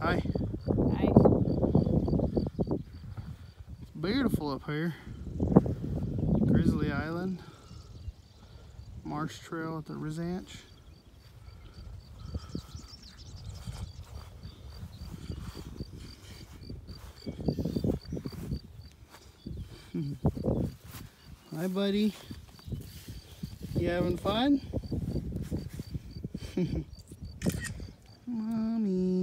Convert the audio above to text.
Hi. Hi. It's beautiful up here. Grizzly Island. Marsh Trail at the Rizanch. Hi, buddy. You having fun? Mommy.